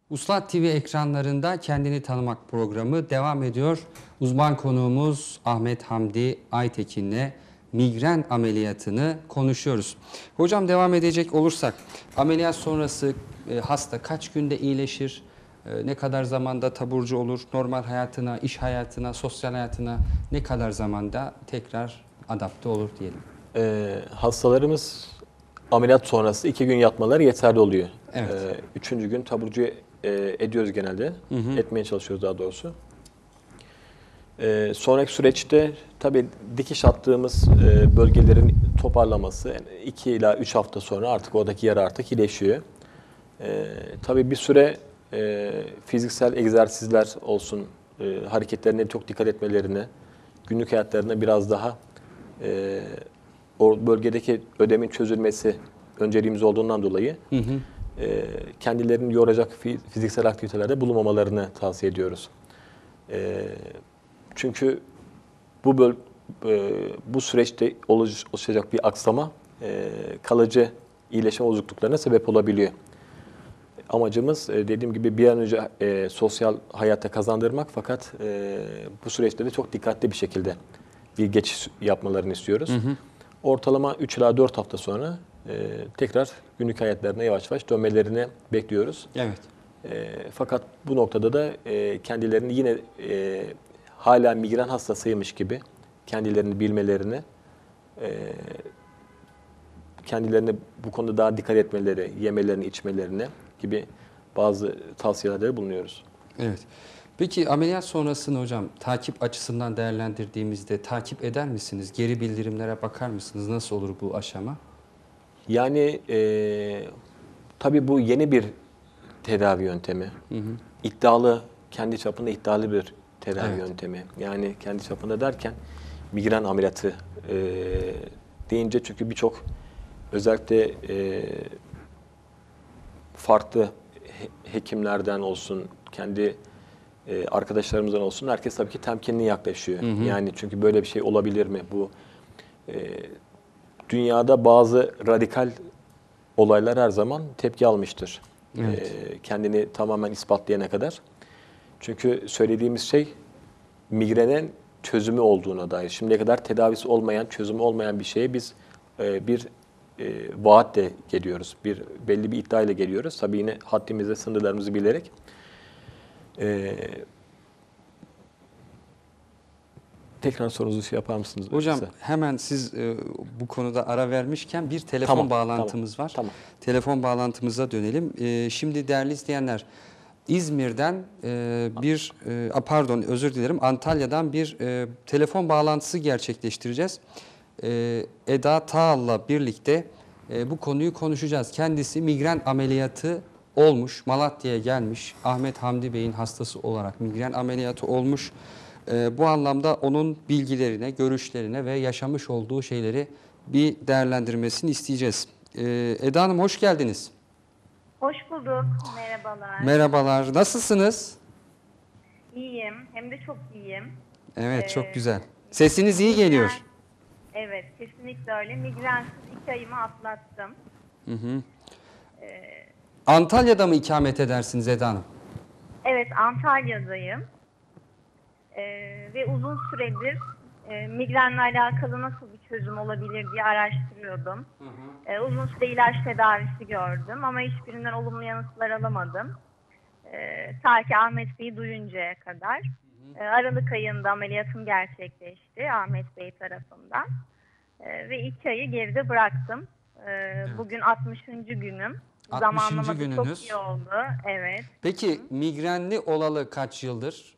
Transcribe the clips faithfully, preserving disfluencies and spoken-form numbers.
Vuslat T V ekranlarında Kendini Tanımak programı devam ediyor. Uzman konuğumuz Ahmet Hamdi Aytekin'le migren ameliyatını konuşuyoruz. Hocam devam edecek olursak ameliyat sonrası e, hasta kaç günde iyileşir? E, ne kadar zamanda taburcu olur? Normal hayatına, iş hayatına, sosyal hayatına ne kadar zamanda tekrar adapte olur diyelim. Ee, hastalarımız ameliyat sonrası iki gün yatmaları yeterli oluyor. Evet. Ee, üçüncü gün taburcu e, ediyoruz genelde. Hı hı. Etmeye çalışıyoruz daha doğrusu. Ee, sonraki süreçte tabii dikiş attığımız e, bölgelerin toparlaması yani iki ila üç hafta sonra artık oradaki yara artık iyileşiyor. Ee, tabii bir süre e, fiziksel egzersizler olsun, e, hareketlerine çok dikkat etmelerini, günlük hayatlarına biraz daha e, o bölgedeki ödemin çözülmesi önceliğimiz olduğundan dolayı Hı hı. e, kendilerini yoracak fiziksel aktivitelerde bulunmamalarını tavsiye ediyoruz. E, çünkü bu böl e, bu süreçte oluşacak bir aksama e, kalıcı iyileşme bozukluklarına sebep olabiliyor. Amacımız e, dediğim gibi bir an önce e, sosyal hayata kazandırmak fakat e, bu süreçte de çok dikkatli bir şekilde bir geçiş yapmalarını istiyoruz. Hı hı. Ortalama üç ila dört hafta sonra e, tekrar günlük hayatlarına yavaş yavaş dönmelerini bekliyoruz. Evet. E, fakat bu noktada da e, kendilerini yine e, hala migren hastasıymış gibi kendilerini bilmelerini, e, kendilerine bu konuda daha dikkat etmeleri, yemelerini, içmelerini gibi bazı tavsiyelerde bulunuyoruz. Evet. Peki ameliyat sonrasını hocam takip açısından değerlendirdiğimizde takip eder misiniz? Geri bildirimlere bakar mısınız? Nasıl olur bu aşama? Yani e, tabii bu yeni bir tedavi yöntemi. Hı hı. İddialı, kendi çapında iddialı bir tedavi evet. yöntemi. Yani kendi çapında derken migren ameliyatı e, deyince çünkü birçok özellikle e, farklı he hekimlerden olsun, kendi e, arkadaşlarımızdan olsun herkes tabii ki temkinli yaklaşıyor. Hı hı. Yani çünkü böyle bir şey olabilir mi? Bu e, dünyada bazı radikal olaylar her zaman tepki almıştır. Evet. E, kendini tamamen ispatlayana kadar. Çünkü söylediğimiz şey migrenin çözümü olduğuna dair. Şimdiye kadar tedavisi olmayan, çözümü olmayan bir şeye biz e, bir e, vaatle geliyoruz. Bir belli bir iddiayla geliyoruz. Tabii yine haddimizde sınırlarımızı bilerek. E, tekrar sorunuzu şey yapar mısınız? Hocam size? hemen siz e, bu konuda ara vermişken bir telefon Tamam, bağlantımız tamam, var. Tamam. Telefon bağlantımıza dönelim. E, şimdi değerli izleyenler, İzmir'den e, bir, e, pardon özür dilerim, Antalya'dan bir e, telefon bağlantısı gerçekleştireceğiz. E, Eda Tağal'la birlikte e, bu konuyu konuşacağız. Kendisi migren ameliyatı olmuş, Malatya'ya gelmiş. Ahmet Hamdi Bey'in hastası olarak migren ameliyatı olmuş. E, bu anlamda onun bilgilerine, görüşlerine ve yaşamış olduğu şeyleri bir değerlendirmesini isteyeceğiz. E, Eda Hanım hoş geldiniz. Hoş bulduk. Merhabalar. Merhabalar. Nasılsınız? İyiyim. Hem de çok iyiyim. Evet, ee, çok güzel. Sesiniz iyi migren, geliyor. Evet, kesinlikle öyle. Migrensiz iki ayımı atlattım. Hı hı. Ee, Antalya'da mı ikamet edersiniz Eda Hanım? evet, Antalya'dayım. Ee, ve uzun süredir e, migrenle alakalı nasıl bir çözüm olabilir diye araştırıyordum. Hı hı. Ee, uzun süre ilaç tedavisi gördüm ama hiçbirinden olumlu yanıtlar alamadım. Ee, ta ki Ahmet Bey'i duyuncaya kadar. Ee, Aralık ayında ameliyatım gerçekleşti Ahmet Bey tarafından. Ee, ve iki ayı geride bıraktım. Ee, evet. Bugün altmışıncı günüm. altmışıncı Zamanlama da gününüz. çok iyi oldu. Evet. Peki Hı. migrenli olalı kaç yıldır?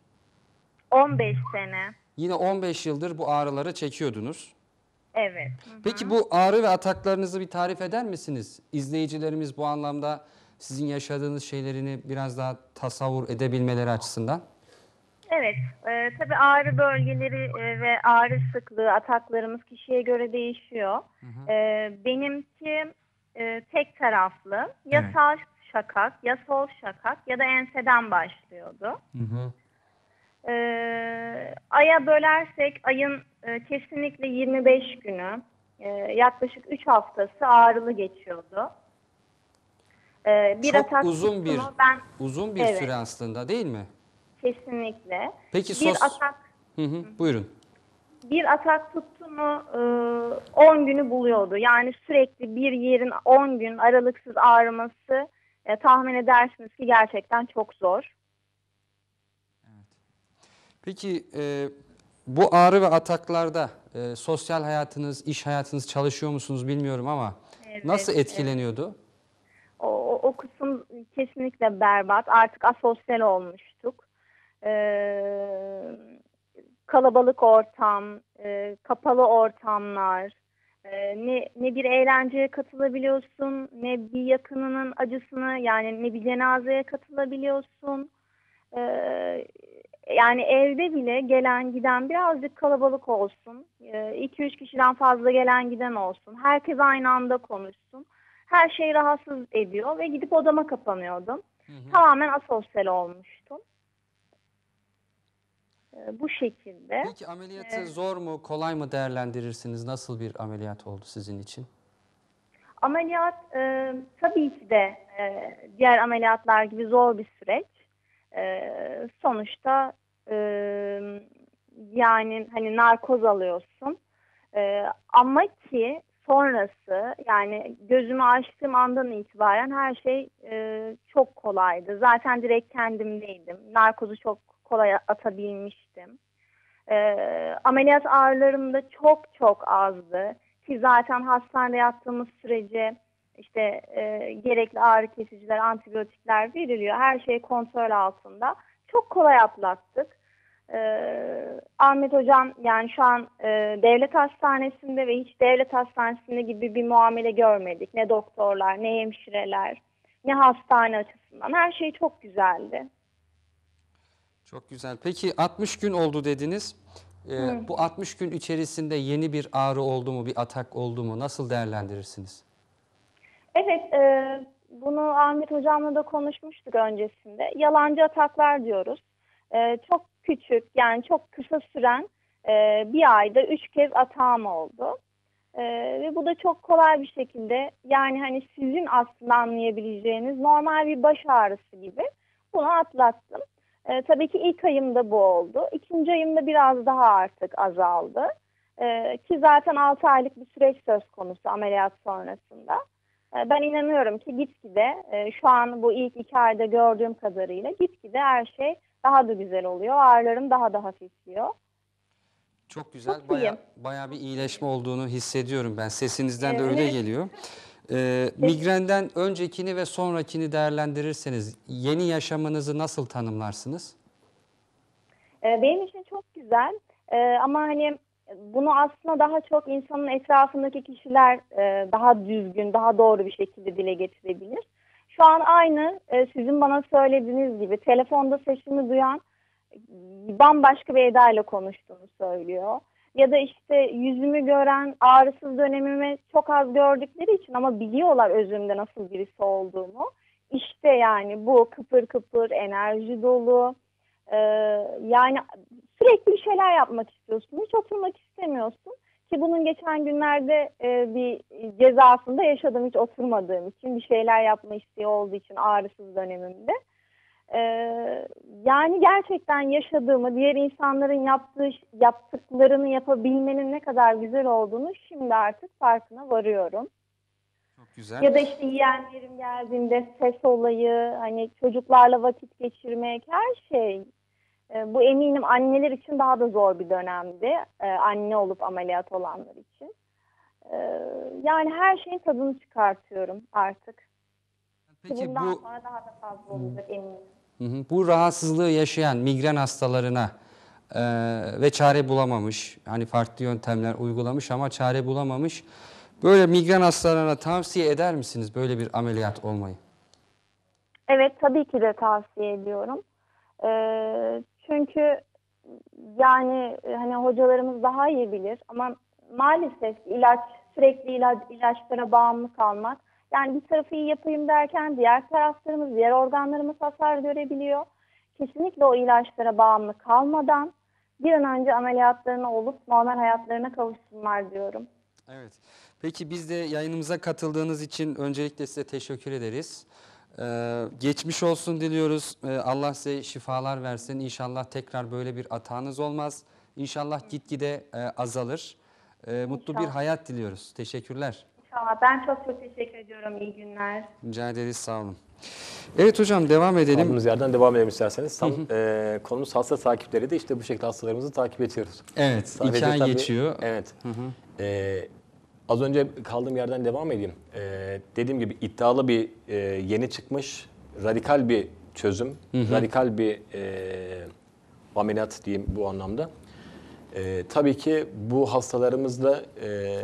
on beş sene. Yine on beş yıldır bu ağrıları çekiyordunuz. Evet. Hı hı. Peki bu ağrı ve ataklarınızı bir tarif eder misiniz? İzleyicilerimiz bu anlamda sizin yaşadığınız şeylerini biraz daha tasavvur edebilmeleri açısından. Evet, e, tabii ağrı bölgeleri e, ve ağrı sıklığı, ataklarımız kişiye göre değişiyor. Hı hı. E, benimki e, tek taraflı, ya evet. Sağ şakak, ya sol şakak ya da enseden başlıyordu. Hı hı. E, aya bölersek ayın e, kesinlikle yirmi beş günü, e, yaklaşık üç haftası ağrılı geçiyordu. Ee, bir Çok atak uzun bir tuttu mu ben uzun bir evet süre aslında, değil mi? kesinlikle Peki bir sos atak Hı hı, buyurun. bir atak tuttu mu e, on günü buluyordu. Yani sürekli bir yerin on gün aralıksız ağrıması e, tahmin edersiniz ki gerçekten çok zor. Peki e, bu ağrı ve ataklarda e, sosyal hayatınız, iş hayatınız, çalışıyor musunuz bilmiyorum ama Evet, nasıl evet. etkileniyordu? O, o, o kısım kesinlikle berbat. Artık asosyal olmuştuk. Ee, Kalabalık ortam, e, kapalı ortamlar, e, ne, ne bir eğlenceye katılabiliyorsun, ne bir yakınının acısını yani ne bir cenazeye katılabiliyorsun. Ee, Yani evde bile gelen giden birazcık kalabalık olsun, iki üç kişiden fazla gelen giden olsun, herkes aynı anda konuşsun. Her şey rahatsız ediyor ve gidip odama kapanıyordum. Hı hı. Tamamen asosyal olmuştum. Ee, Bu şekilde. Peki ameliyatı Ee, zor mu, kolay mı değerlendirirsiniz? Nasıl bir ameliyat oldu sizin için? Ameliyat e, tabii ki de e, diğer ameliyatlar gibi zor bir süreç. E, sonuçta e, yani hani narkoz alıyorsun. E, ama ki sonrası yani gözümü açtığım andan itibaren her şey e, çok kolaydı. Zaten direkt kendimdeydim. Narkozu çok kolay atabilmiştim. E, Ameliyat ağrılarım da çok çok azdı. Ki zaten hastanede yattığımız sürece işte e, gerekli ağrı kesiciler, antibiyotikler veriliyor. Her şey kontrol altında. Çok kolay atlattık. E, Ahmet Hocam yani şu an e, devlet hastanesinde ve hiç devlet hastanesinde gibi bir muamele görmedik. Ne doktorlar, ne hemşireler, ne hastane açısından. Her şey çok güzeldi. Çok güzel. Peki altmış gün oldu dediniz. Hı. Ee, bu altmış gün içerisinde yeni bir ağrı oldu mu, bir atak oldu mu? Nasıl değerlendirirsiniz? Evet, e, bunu Ahmet Hocam'la da konuşmuştuk öncesinde. Yalancı ataklar diyoruz. E, çok küçük, yani çok kısa süren e, bir ayda üç kez atağım oldu. E, ve bu da çok kolay bir şekilde, yani hani sizin aslında anlayabileceğiniz normal bir baş ağrısı gibi bunu atlattım. E, tabii ki ilk ayımda bu oldu. İkinci ayımda biraz daha artık azaldı. E, ki zaten altı aylık bir süreç söz konusu ameliyat sonrasında. E, Ben inanıyorum ki gitgide e, şu an bu ilk iki ayda gördüğüm kadarıyla gitgide her şey daha da güzel oluyor. Ağrılarım daha da hafifliyor. Çok güzel. Çok Baya iyiyim. baya bir iyileşme olduğunu hissediyorum ben. Sesinizden de öyle Evet. geliyor. Ee, migrenden öncekini ve sonrakini değerlendirirseniz yeni yaşamınızı nasıl tanımlarsınız? E, Benim için çok güzel. E, ama hani bunu aslında daha çok insanın etrafındaki kişiler e, daha düzgün, daha doğru bir şekilde dile getirebilir. Şu an aynı e, sizin bana söylediğiniz gibi telefonda sesimi duyan bambaşka bir edayla konuştuğunu söylüyor. Ya da işte yüzümü gören ağrısız dönemimi çok az gördükleri için ama biliyorlar özümde nasıl birisi olduğumu. İşte yani bu kıpır kıpır, enerji dolu. Ee, Yani sürekli bir şeyler yapmak istiyorsun. Hiç oturmak istemiyorsun. Ki bunun geçen günlerde e, bir cezasında yaşadım hiç oturmadığım için. Bir şeyler yapma isteği olduğu için ağrısız dönemimde. Ee, Yani gerçekten yaşadığımı, diğer insanların yaptığı yaptıklarını yapabilmenin ne kadar güzel olduğunu şimdi artık farkına varıyorum. Çok güzel. Ya da işte yeğenlerim geldiğinde ses olayı, hani çocuklarla vakit geçirmek, her şey. Ee, bu eminim anneler için daha da zor bir dönemdi. Ee, anne olup ameliyat olanlar için. Ee, Yani her şeyin tadını çıkartıyorum artık. Ki Peki bundan bu sonra daha da fazla olacak eminim. hı hı, bu rahatsızlığı yaşayan migren hastalarına e, ve çare bulamamış, hani farklı yöntemler uygulamış ama çare bulamamış. Böyle migren hastalarına tavsiye eder misiniz böyle bir ameliyat olmayı? Evet, tabii ki de tavsiye ediyorum. Ee, çünkü yani e, hani hocalarımız daha iyi bilir ama maalesef ilaç sürekli ilaç ilaçlara bağımlı kalmak. Yani bir tarafı iyi yapayım derken diğer taraflarımız, diğer organlarımız hasar görebiliyor. Kesinlikle o ilaçlara bağımlı kalmadan bir an önce ameliyatlarını olup normal hayatlarına kavuşsunlar diyorum. Evet. Peki biz de yayınımıza katıldığınız için öncelikle size teşekkür ederiz. Ee, geçmiş olsun diliyoruz. Ee, Allah size şifalar versin. İnşallah tekrar böyle bir hatanız olmaz. İnşallah gitgide e, azalır. Ee, mutlu bir İnşallah. hayat diliyoruz. Teşekkürler. İnşallah. Ben çok çok teşekkür ediyorum. İyi günler. Rica ederiz, sağ olun. Evet hocam, devam edelim. Kaldığımız yerden devam edelim isterseniz. Tam e, konumuz hasta takipleri de işte bu şekilde hastalarımızı takip ediyoruz. Evet, Sadece iki ay tabii- geçiyor. Evet. E, az önce kaldığım yerden devam edeyim. E, dediğim gibi iddialı bir e, yeni çıkmış radikal bir çözüm, radikal bir e, ameliyat diyeyim bu anlamda. E, tabii ki bu hastalarımızla e,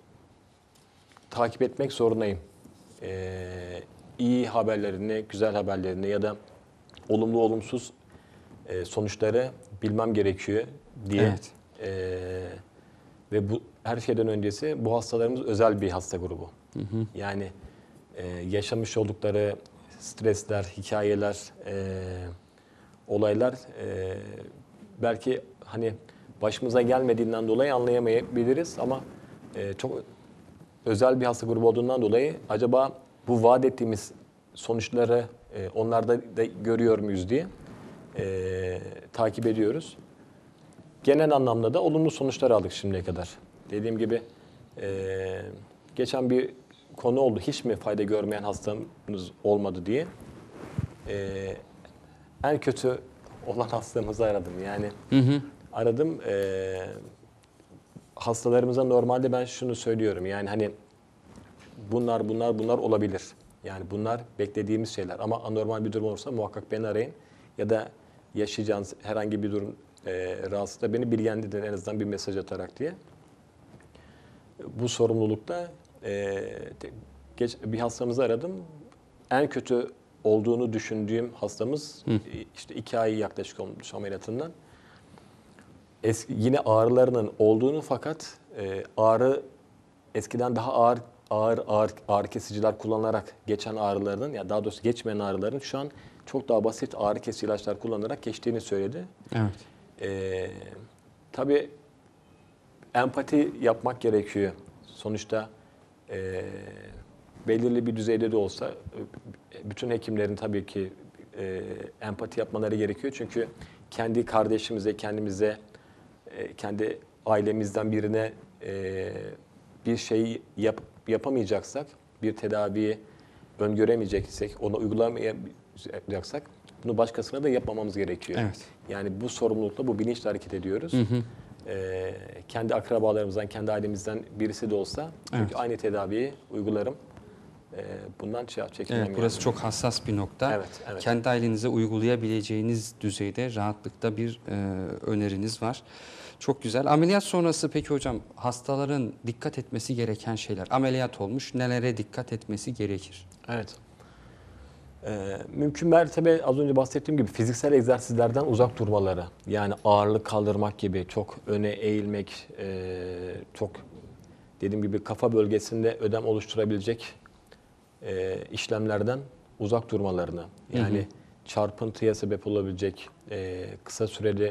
takip etmek zorundayım. E, iyi haberlerini, güzel haberlerini ya da olumlu olumsuz e, sonuçları bilmem gerekiyor diye. Evet. E, ve bu her şeyden öncesi bu hastalarımız özel bir hasta grubu. Yani e, yaşamış oldukları stresler, hikayeler, e, olaylar e, belki hani başımıza gelmediğinden dolayı anlayamayabiliriz ama e, çok özel bir hasta grubu olduğundan dolayı acaba bu vaat ettiğimiz sonuçları e, onlarda da görüyor muyuz diye e, takip ediyoruz. Genel anlamda da olumlu sonuçlar aldık şimdiye kadar. Dediğim gibi e, geçen bir konu oldu. Hiç mi fayda görmeyen hastamız olmadı diye. E, en kötü olan hastamızı aradım. Yani aradım. E, hastalarımıza normalde ben şunu söylüyorum. Yani hani bunlar bunlar bunlar olabilir. Yani bunlar beklediğimiz şeyler. Ama anormal bir durum olursa muhakkak beni arayın. Ya da yaşayacağınız herhangi bir durum e, rahatsızlıkla beni bilgilendirin en azından bir mesaj atarak diye. Bu sorumlulukta e, geç, bir hastamızı aradım. En kötü olduğunu düşündüğüm hastamız e, işte iki ay yaklaşık olmuş ameliyatından. Eski, yine ağrılarının olduğunu fakat e, ağrı eskiden daha ağır ağır ağır ağrı kesiciler kullanılarak geçen ağrılarının ya daha doğrusu geçmeyen ağrıların şu an çok daha basit ağrı kesici ilaçlar kullanarak geçtiğini söyledi. Evet. Ee, tabii empati yapmak gerekiyor. Sonuçta e, belirli bir düzeyde de olsa bütün hekimlerin tabii ki e, empati yapmaları gerekiyor. Çünkü kendi kardeşimize, kendimize, e, kendi ailemizden birine e, bir şey yap, yapamayacaksak, bir tedaviyi öngöremeyeceksek, onu uygulamayacaksak bunu başkasına da yapmamamız gerekiyor. Evet. Yani bu sorumlulukla, bu bilinçle hareket ediyoruz. Hı hı. Ee, kendi akrabalarımızdan, kendi ailemizden birisi de olsa çünkü Evet. aynı tedaviyi uygularım. Ee, bundan çekinmem. Evet, burası yani. çok hassas bir nokta. Evet, evet. Kendi ailenize uygulayabileceğiniz düzeyde rahatlıkta bir e, öneriniz var. Çok güzel. Ameliyat sonrası peki hocam hastaların dikkat etmesi gereken şeyler. Ameliyat olmuş, nelere dikkat etmesi gerekir? Evet. Ee, mümkün mertebe az önce bahsettiğim gibi fiziksel egzersizlerden uzak durmaları. Yani ağırlık kaldırmak gibi çok öne eğilmek, e, çok dediğim gibi kafa bölgesinde ödem oluşturabilecek e, işlemlerden uzak durmalarını. Yani hı hı. çarpıntıya sebep olabilecek e, kısa süreli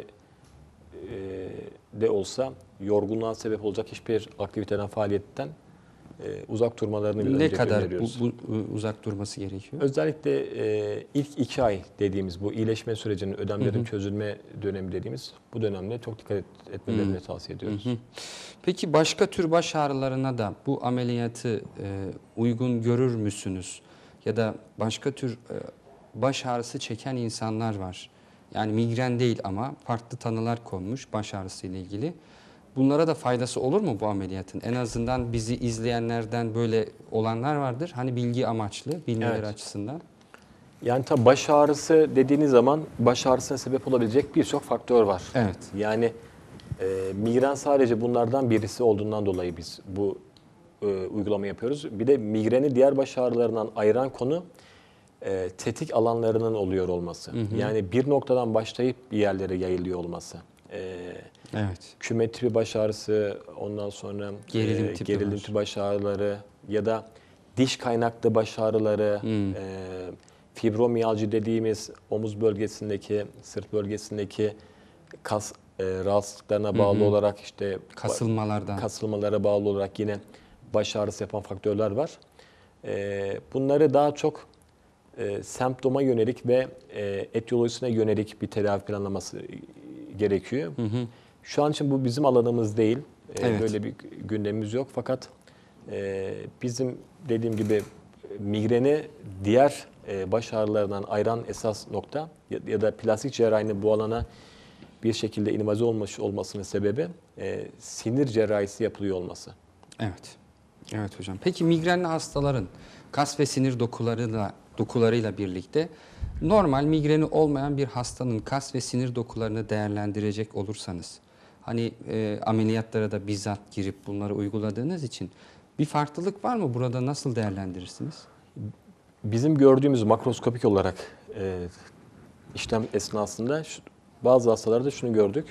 e, de olsa yorgunluğa sebep olacak hiçbir aktiviteden, faaliyetten e, uzak durmalarını bir Ne öncelikle kadar bu, öneriyoruz. bu uzak durması gerekiyor? Özellikle e, ilk iki ay dediğimiz bu iyileşme sürecinin, ödemlerin çözülme dönemi dediğimiz bu dönemde çok dikkat et, etmelerini Hı. tavsiye ediyoruz. Hı hı. Peki başka tür baş ağrılarına da bu ameliyatı e, uygun görür müsünüz? Ya da başka tür e, baş ağrısı çeken insanlar var. Yani migren değil ama farklı tanılar konmuş baş ağrısı ile ilgili. Bunlara da faydası olur mu bu ameliyatın? En azından bizi izleyenlerden böyle olanlar vardır. Hani bilgi amaçlı, bilmeleri Evet. açısından. Yani tabii baş ağrısı dediğiniz zaman baş ağrısına sebep olabilecek birçok faktör var. Evet. Yani e, migren sadece bunlardan birisi olduğundan dolayı biz bu e, uygulama yapıyoruz. Bir de migreni diğer baş ağrılarından ayıran konu e, tetik alanlarının oluyor olması. Hı hı. Yani bir noktadan başlayıp bir yerlere yayılıyor olması. E, Evet. küme tipi baş ağrısı, ondan sonra Gerilim e, tipi gerilim var. tipi baş ağrıları ya da diş kaynaklı baş ağrıları, Hmm. e, fibromiyalji dediğimiz omuz bölgesindeki, sırt bölgesindeki kas e, rahatsızlıklarına bağlı Hı hı. olarak işte Kasılmalardan. kasılmalara bağlı olarak yine baş ağrısı yapan faktörler var. E, bunları daha çok e, semptoma yönelik ve e, etiyolojisine yönelik bir tedavi planlaması gerekiyor. Hı hı. Şu an için bu bizim alanımız değil. E, Evet. Böyle bir gündemimiz yok. Fakat e, bizim dediğim gibi migreni diğer e, baş ağrılarından ayıran esas nokta ya, ya da plastik cerrahinin bu alana bir şekilde invaze olmuş olmasının sebebi e, sinir cerrahisi yapılıyor olması. Evet. Evet hocam. Peki migrenli hastaların kas ve sinir dokularıyla dokularıyla birlikte normal migreni olmayan bir hastanın kas ve sinir dokularını değerlendirecek olursanız, hani e, ameliyatlara da bizzat girip bunları uyguladığınız için bir farklılık var mı? Burada nasıl değerlendirirsiniz? Bizim gördüğümüz makroskopik olarak e, işlem esnasında şu, bazı hastalarda şunu gördük.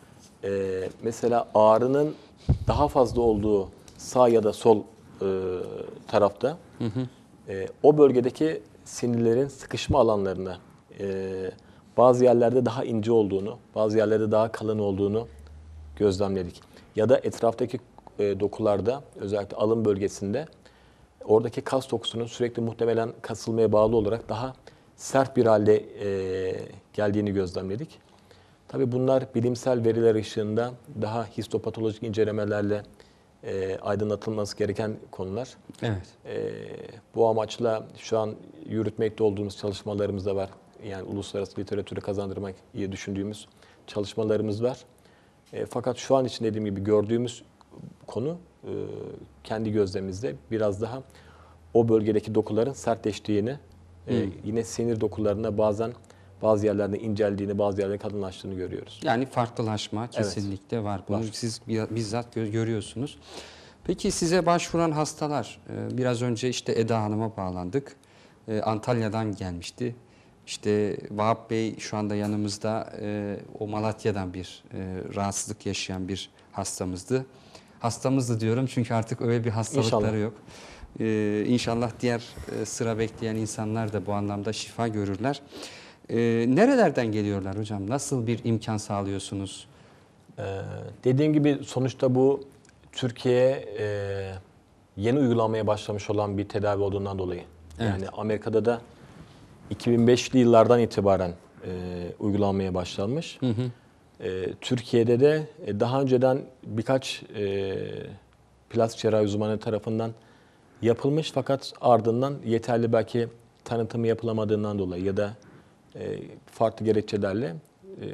E, mesela ağrının daha fazla olduğu sağ ya da sol e, tarafta hı hı. E, o bölgedeki sinirlerin sıkışma alanlarına e, bazı yerlerde daha ince olduğunu, bazı yerlerde daha kalın olduğunu gözlemledik. Ya da etraftaki e, dokularda, özellikle alın bölgesinde oradaki kas dokusunun sürekli muhtemelen kasılmaya bağlı olarak daha sert bir halde e, geldiğini gözlemledik. Tabii bunlar bilimsel veriler ışığında daha histopatolojik incelemelerle e, aydınlatılması gereken konular. Evet. E, bu amaçla şu an yürütmekte olduğumuz çalışmalarımız da var. Yani uluslararası literatüre kazandırmak diye düşündüğümüz çalışmalarımız var. E, fakat şu an için dediğim gibi gördüğümüz konu e, kendi gözlemimizde biraz daha o bölgedeki dokuların sertleştiğini, hmm. e, yine sinir dokularına bazen bazı yerlerde inceldiğini, bazı yerlerde kalınlaştığını görüyoruz. Yani farklılaşma kesinlikle evet. var. Bunu var. Siz bizzat görüyorsunuz. Peki size başvuran hastalar, biraz önce işte Eda Hanım'a bağlandık. Antalya'dan gelmişti. İşte Vahap Bey şu anda yanımızda, o Malatya'dan bir rahatsızlık yaşayan bir hastamızdı. Hastamızdı diyorum çünkü artık öyle bir hastalıkları İnşallah. yok. Ee, İnşallah diğer sıra bekleyen insanlar da bu anlamda şifa görürler. Ee, nerelerden geliyorlar hocam? Nasıl bir imkan sağlıyorsunuz? Ee, dediğim gibi sonuçta bu Türkiye'ye e, yeni uygulamaya başlamış olan bir tedavi olduğundan dolayı. Evet. Yani Amerika'da da iki bin beşli yıllardan itibaren e, uygulanmaya başlanmış. Hı hı. E, Türkiye'de de e, daha önceden birkaç e, plastik cerrahi uzmanı tarafından yapılmış fakat ardından yeterli belki tanıtımı yapılamadığından dolayı ya da e, farklı gerekçelerle e,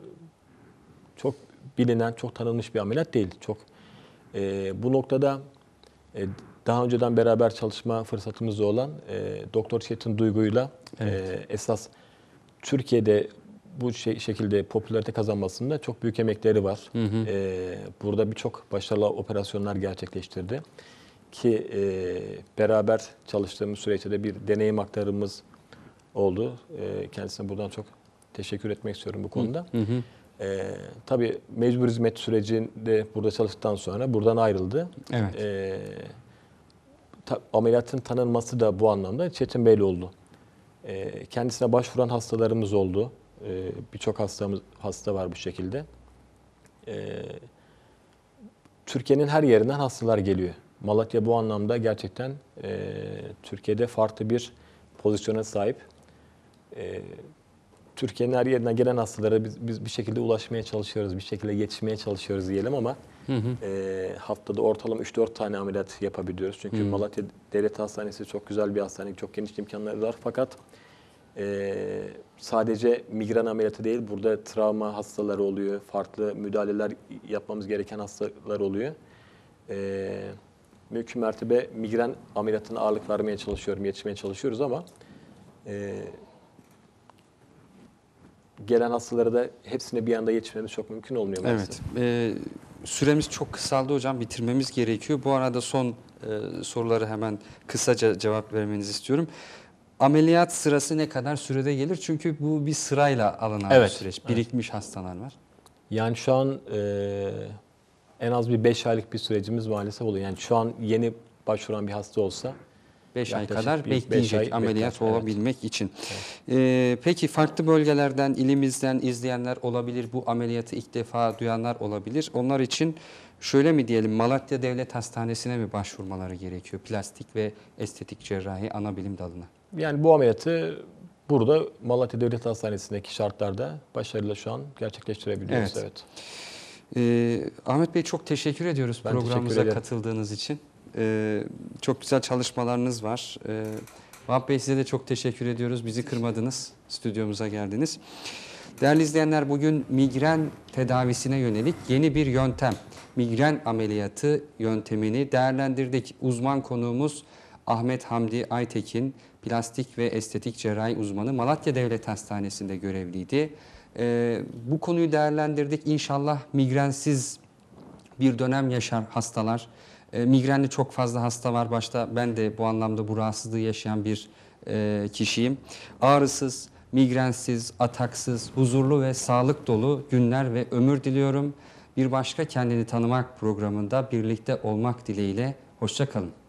çok bilinen, çok tanınmış bir ameliyat değil. Çok e, bu noktada e, daha önceden beraber çalışma fırsatımız olan e, Doktor Çetin Duygu'yla evet. e, esas Türkiye'de bu şey, şekilde popülarite kazanmasında çok büyük emekleri var. Hı hı. E, burada birçok başarılı operasyonlar gerçekleştirdi. Ki e, beraber çalıştığımız süreçte de bir deneyim aktarımız oldu. E, kendisine buradan çok teşekkür etmek istiyorum bu konuda. Hı hı. E, tabii mecbur hizmet sürecinde burada çalıştıktan sonra buradan ayrıldı. Evet. E, ta, ameliyatın tanınması da bu anlamda Çetin Bey'le oldu. E, kendisine başvuran hastalarımız oldu. E, Birçok hastamız hasta var bu şekilde. E, Türkiye'nin her yerinden hastalar geliyor. Malatya bu anlamda gerçekten e, Türkiye'de farklı bir pozisyona sahip. E, Türkiye'nin her yerinden gelen hastalara biz, biz bir şekilde ulaşmaya çalışıyoruz, bir şekilde yetişmeye çalışıyoruz diyelim ama hı hı. E, haftada ortalama üç dört tane ameliyat yapabiliyoruz. Çünkü hı. Malatya Devlet Hastanesi çok güzel bir hastane, çok geniş imkanları var. Fakat e, sadece migren ameliyatı değil, burada travma hastaları oluyor, farklı müdahaleler yapmamız gereken hastalar oluyor. E, Mümkün mertebe migren ameliyatına ağırlık vermeye çalışıyorum, yetişmeye çalışıyoruz ama e, gelen hastalara da hepsine bir anda yetişmemiz çok mümkün olmuyor maalesef. Evet, e, süremiz çok kısaldı hocam, bitirmemiz gerekiyor. Bu arada son e, soruları hemen kısaca cevap vermenizi istiyorum. Ameliyat sırası ne kadar sürede gelir? Çünkü bu bir sırayla alınan evet, bir süreç. Birikmiş evet. hastalar var. Yani şu an e, en az bir beş aylık bir sürecimiz maalesef oluyor. Yani şu an yeni başvuran bir hasta olsa beş ay kadar bir, bekleyecek ay ameliyat bekler, olabilmek evet. için. Evet. Ee, peki farklı bölgelerden, ilimizden izleyenler olabilir. Bu ameliyatı ilk defa duyanlar olabilir. Onlar için şöyle mi diyelim, Malatya Devlet Hastanesi'ne mi başvurmaları gerekiyor? Plastik ve estetik cerrahi ana bilim dalına. Yani bu ameliyatı burada Malatya Devlet Hastanesi'ndeki şartlarda başarıyla şu an gerçekleştirebiliyoruz. Evet. Evet. Ee, Ahmet Bey çok teşekkür ediyoruz Ben programımıza teşekkür ederim. katıldığınız için. Ee, çok güzel çalışmalarınız var. Ee, Vahap Bey size de çok teşekkür ediyoruz. Bizi kırmadınız, stüdyomuza geldiniz. Değerli izleyenler, bugün migren tedavisine yönelik yeni bir yöntem, migren ameliyatı yöntemini değerlendirdik. Uzman konuğumuz Ahmet Hamdi Aytekin, plastik ve estetik cerrahi uzmanı, Malatya Devlet Hastanesi'nde görevliydi. Ee, bu konuyu değerlendirdik. İnşallah migrensiz bir dönem yaşar hastalar. E, migrenli çok fazla hasta var. Başta ben de bu anlamda bu rahatsızlığı yaşayan bir e, kişiyim. Ağrısız, migrensiz, ataksız, huzurlu ve sağlık dolu günler ve ömür diliyorum. Bir başka Kendini Tanımak programında birlikte olmak dileğiyle. Hoşça kalın.